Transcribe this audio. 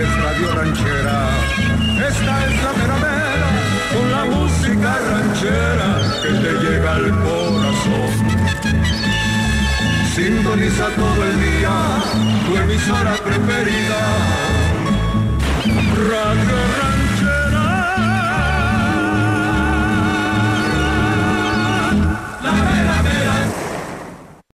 es Radio Ranchera. Esta es la mera mera, con la música ranchera que te llega al corazón. Sintoniza todo el día tu emisora preferida.